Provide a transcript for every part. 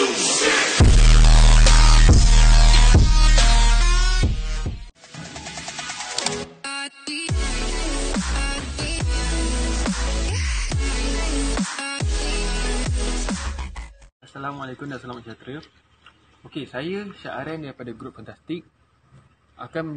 Assalamualaikum dan selamat sejahtera. Okey, saya Syaharen daripada Grup Fantastik akan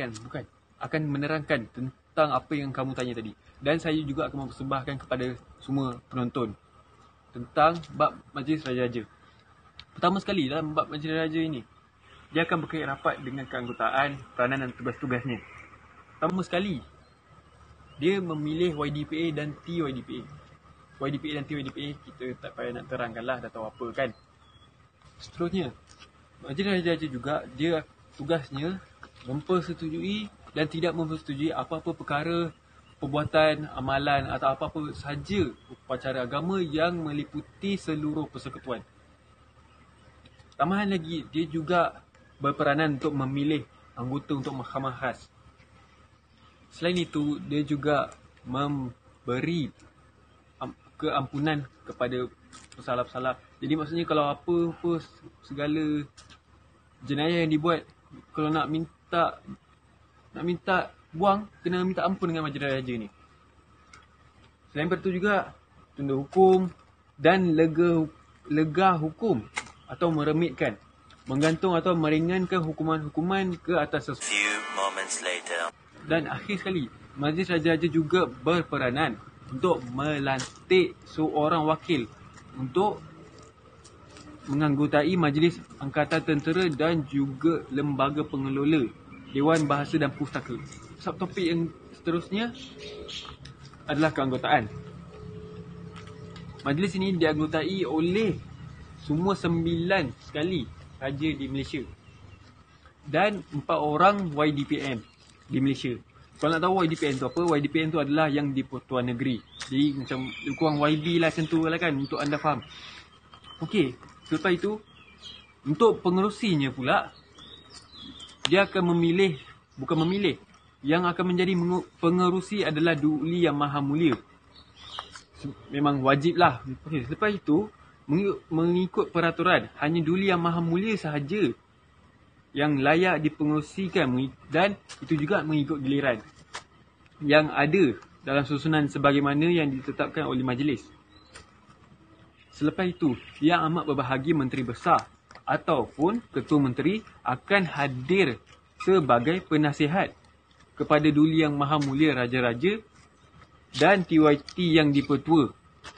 menerangkan tentang apa yang kamu tanya tadi. Dan saya juga akan mempersembahkan kepada semua penonton tentang bab Majlis Raja-Raja. Pertama sekali, dalam bab Majlis Raja ini, dia akan berkait rapat dengan keanggotaan, peranan dan tugas-tugasnya. Pertama sekali, dia memilih YDPA dan TYDPA. YDPA dan TYDPA kita tak payah nak terangkanlah, dah tahu apa kan. Seterusnya, Majlis Raja-Raja juga dia tugasnya mempersetujui dan tidak mempersetujui apa-apa perkara, perbuatan, amalan atau apa-apa sahaja upacara agama yang meliputi seluruh persekutuan. Tambahan lagi, dia juga berperanan untuk memilih anggota untuk mahkamah khas. Selain itu, dia juga memberi keampunan kepada pesalah-pesalah. Jadi maksudnya kalau apa-apa segala jenayah yang dibuat, kalau nak minta buang, kena minta ampun dengan Majlis Raja ni. Selain daripada itu juga tunda hukum dan lega hukum atau meremitkan, menggantung atau meringankan hukuman-hukuman ke atas sesuatu. Dan akhir sekali, Majlis Raja-Raja juga berperanan untuk melantik seorang wakil untuk menganggotai Majlis Angkatan Tentera dan juga lembaga pengelola Dewan Bahasa dan Pustaka. Subtopik yang seterusnya adalah keanggotaan. Majlis ini dianggotai oleh semua 9 sekali raja di Malaysia dan 4 orang YDPM di Malaysia. Kalau nak tahu YDPM tu apa, YDPM tu adalah yang di Persatuan Negeri. Jadi macam kurang YB lah macam tu lah kan, untuk anda faham. Okey, selepas itu untuk pengerusinya pula, dia akan yang akan menjadi pengerusi adalah Duli Yang Maha Mulia. Memang wajib lah. Okay, selepas itu, mengikut peraturan, hanya Duli Yang Maha Mulia sahaja yang layak dipengerusikan dan itu juga mengikut giliran yang ada dalam susunan sebagaimana yang ditetapkan oleh majlis. Selepas itu, Yang Amat Berbahagia Menteri Besar ataupun Ketua Menteri akan hadir sebagai penasihat kepada Duli Yang Maha Mulia Raja-Raja dan TYT yang dipertua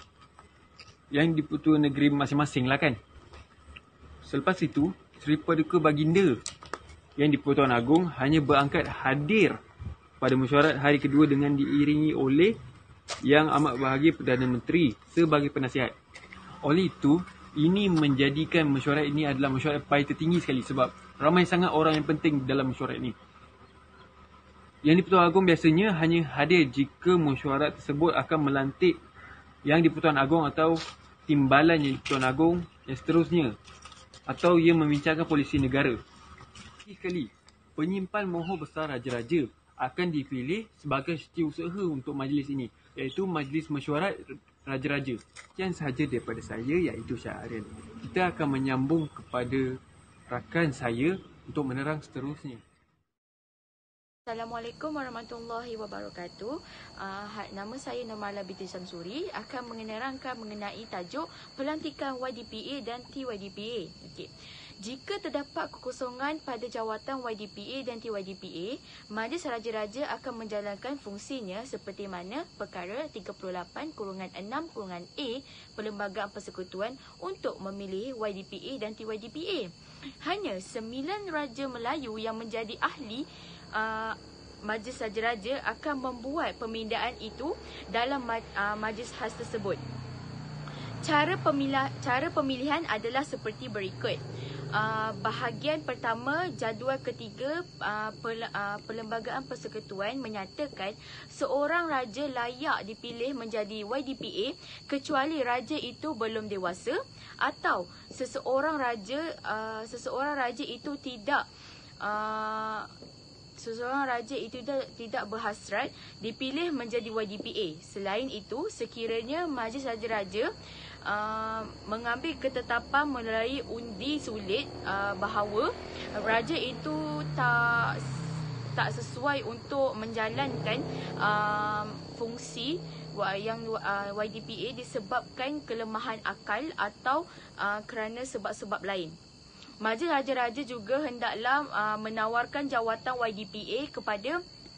negeri masing-masing lah kan. Selepas itu, Seri Paduka Baginda yang di-Pertuan Agong hanya berangkat hadir pada mesyuarat hari kedua dengan diiringi oleh Yang Amat Berbahagia Perdana Menteri sebagai penasihat. Oleh itu, ini menjadikan mesyuarat ini adalah mesyuarat paling tertinggi sekali sebab ramai sangat orang yang penting dalam mesyuarat ini. Yang di-Pertuan Agong biasanya hanya hadir jika mesyuarat tersebut akan melantik yang di-Pertuan Agong atau timbalan yang di-Pertuan Agong yang seterusnya, atau ia membincangkan polisi negara. Sekali, penyimpan mohon besar Raja-Raja akan dipilih sebagai setiausaha untuk majlis ini, iaitu Majlis Mesyuarat Raja-Raja. Sekian sahaja daripada saya, iaitu Syaharen. Kita akan menyambung kepada rakan saya untuk menerang seterusnya. Assalamualaikum warahmatullahi wabarakatuh. Nama saya Nurmala binti Samsuri akan menerangkan mengenai tajuk pelantikan YDPA dan TYDPA. Okey. Jika terdapat kekosongan pada jawatan YDPA dan TYDPA, Majlis Raja-Raja akan menjalankan fungsinya seperti mana perkara 38/6/A Perlembagaan Persekutuan untuk memilih YDPA dan TYDPA. Hanya 9 Raja Melayu yang menjadi ahli Majlis Raja-Raja akan membuat pemindaan itu dalam majlis khas tersebut. Cara pemilihan adalah seperti berikut. Bahagian pertama, jadual ketiga Perlembagaan Persekutuan menyatakan seorang raja layak dipilih menjadi YDPA kecuali raja itu belum dewasa atau seseorang raja itu tidak seseorang raja itu tidak berhasrat dipilih menjadi YDPA. Selain itu, sekiranya Majlis Raja-Raja mengambil ketetapan melalui undi sulit bahawa raja itu tak sesuai untuk menjalankan fungsi yang YDPA disebabkan kelemahan akal atau kerana sebab-sebab lain. Majlis Raja-Raja juga hendaklah menawarkan jawatan YDPA kepada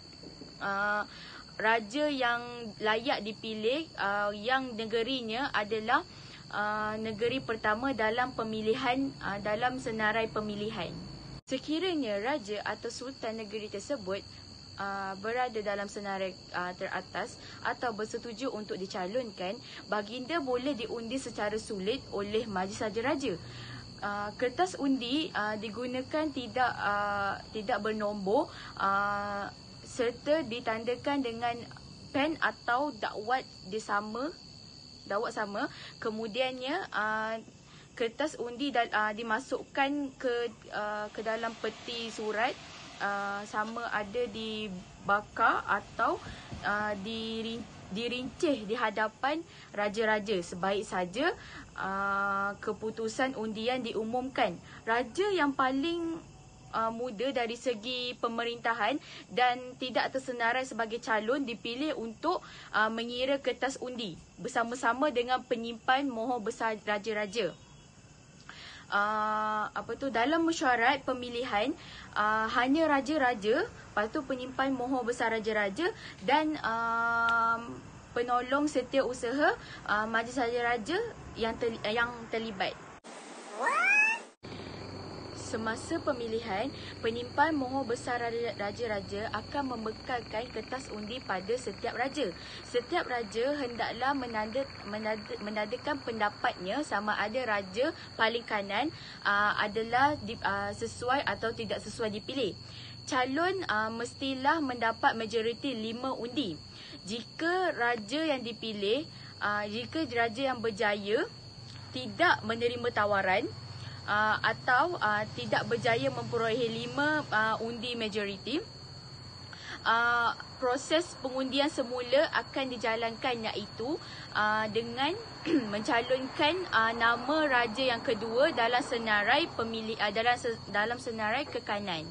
raja yang layak dipilih, yang negerinya adalah negeri pertama dalam pemilihan, dalam senarai pemilihan. Sekiranya raja atau sultan negeri tersebut berada dalam senarai teratas atau bersetuju untuk dicalonkan, baginda boleh diundi secara sulit oleh Majlis Raja-Raja. Kertas undi digunakan tidak bernombor serta ditandakan dengan pen atau dakwat sama. Kemudiannya kertas undi dimasukkan ke dalam peti surat, sama ada dibakar atau dirincih di hadapan raja-raja. Sebaik saja keputusan undian diumumkan. Raja yang paling muda dari segi pemerintahan dan tidak tersenarai sebagai calon dipilih untuk mengira kertas undi bersama-sama dengan penyimpan mohon besar raja-raja. Dalam mesyuarat pemilihan hanya raja-raja, lepas tu penyimpan mohon besar raja-raja dan penolong setiausaha Majlis Raja-Raja yang terlibat. Semasa pemilihan, penyimpan mohon besar raja-raja akan membekalkan kertas undi pada setiap raja. Setiap raja hendaklah menandakan pendapatnya sama ada raja paling kanan adalah sesuai atau tidak sesuai dipilih. Calon mestilah mendapat majoriti 5 undi. Jika raja yang dipilih, jika raja yang berjaya tidak menerima tawaran atau tidak berjaya memperolehi 5 undi majoriti, proses pengundian semula akan dijalankan, iaitu dengan mencalonkan nama raja yang kedua dalam senarai pemilih, dalam senarai ke kanan.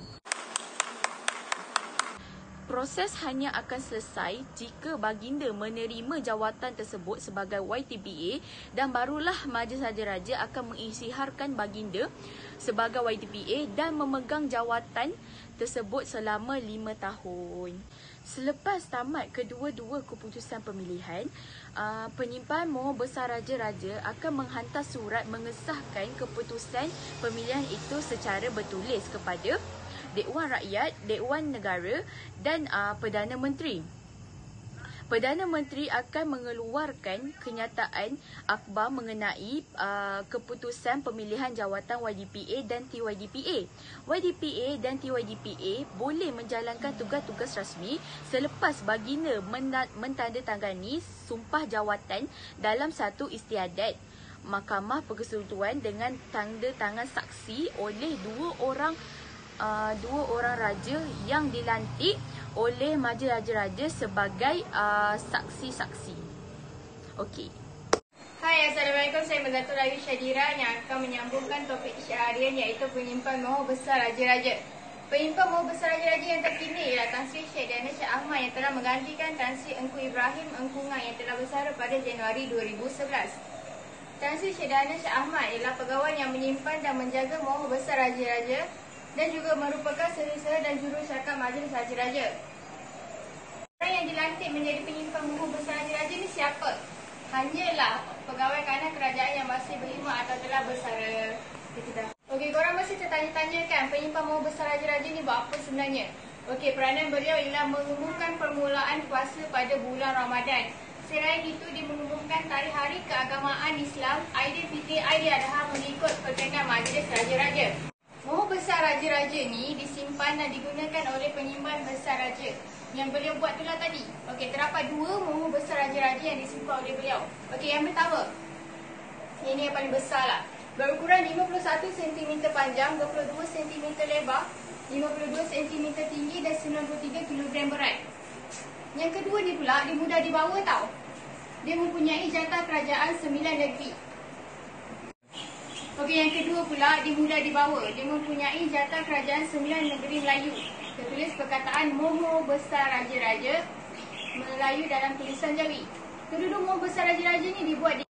Proses hanya akan selesai jika baginda menerima jawatan tersebut sebagai YDPA dan barulah Majlis Raja-Raja akan mengisytiharkan baginda sebagai YDPA dan memegang jawatan tersebut selama 5 tahun. Selepas tamat kedua-dua keputusan pemilihan, penyimpan mohon besar raja-raja akan menghantar surat mengesahkan keputusan pemilihan itu secara bertulis kepada Dewan Rakyat, Dewan Negara dan Perdana Menteri. Perdana Menteri akan mengeluarkan kenyataan akhbar mengenai keputusan pemilihan jawatan YDPA dan TYDPA. YDPA dan TYDPA boleh menjalankan tugas-tugas rasmi selepas baginda mentandatangani sumpah jawatan dalam satu istiadat Mahkamah Persekutuan dengan tanda tangan saksi oleh dua orang raja yang dilantik oleh Majlis Raja-Raja sebagai saksi-saksi. Okey. Hai, Assalamualaikum. Saya Mazatul Ayu Syadira yang akan menyambungkan topik syahrian iaitu penyimpan mohon besar raja-raja. Penyimpan mohon besar raja-raja yang terkini ialah Tan Sri Syed Dana Shah Ahmad yang telah menggantikan Tan Sri Engku Ibrahim Engku Ngan yang telah bersara pada Januari 2011. Tan Sri Syed Dana Shah Ahmad ialah pegawai yang menyimpan dan menjaga mohon besar raja-raja dan juga merupakan seri-seri dan jurucakap Majlis Raja-Raja. Orang yang dilantik menjadi penyimpan mohon besar raja-raja ni siapa? Hanyalah pegawai kanan kerajaan yang masih berkhidmat atau telah bersara. Okey, korang mesti tertanya-tanya kan, penyimpan mohon besar raja-raja ni buat apa sebenarnya? Okey, peranan beliau ialah mengumumkan permulaan puasa pada bulan Ramadan. Selain itu, dia mengumumkan tarikh hari keagamaan Islam, Aidilfitri, Aidiladha mengikut perkenaan Majlis Raja-Raja. Mohon besar raja-raja ni disimpan dan digunakan oleh penyimpan besar raja. Yang beliau buat itulah tadi. Okey, terdapat 2 mohon besar raja-raja yang disimpan oleh beliau. Okey, yang pertama, ini yang paling besar lah. Berukuran 51 cm panjang, 22 cm lebar 52 cm tinggi dan 93 kg berat. Yang kedua ni pula, dia mudah dibawa tau. Dia mempunyai jatah kerajaan 9 negeri. Okey, yang kedua pula, dia mudah dibawa. Dia mempunyai jatah kerajaan 9 negeri Melayu. Tertulis perkataan Moho Besar Raja-Raja Melayu dalam tulisan Jawi. Kedua-dua Moho Besar Raja-Raja ni dibuat di...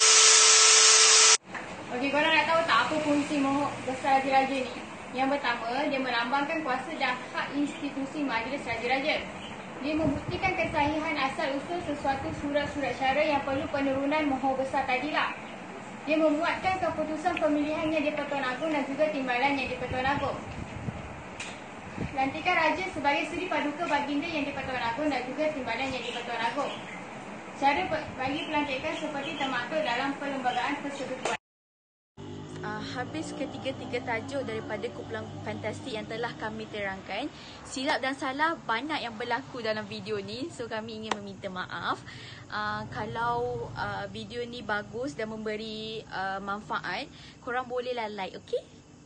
Okey, korang nak tahu tak apa fungsi Moho Besar Raja-Raja ni? Yang pertama, dia melambangkan kuasa dan hak institusi Majlis Raja-Raja. Dia membuktikan kesahihan asal-usul sesuatu surat-surat syara yang perlu penurunan Moho Besar tadilah. Dia memuatkan keputusan pemilihannya di Pertuan Agong dan juga timbalannya di Pertuan Agong. Lantikan Raja sebagai Seri Paduka Baginda yang di Pertuan Agong dan juga timbalannya di Pertuan Agong. Cara bagi pelantikan seperti termaktub dalam Perlembagaan Persekutuan. Habis ketiga-tiga tajuk daripada kumpulan fantastik yang telah kami terangkan. Silap dan salah banyak yang berlaku dalam video ni. So kami ingin meminta maaf. Kalau video ni bagus dan memberi manfaat, korang bolehlah like, okay?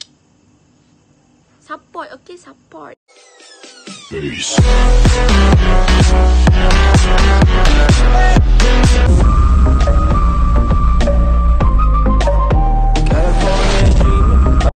Support, okay? Support. Peace.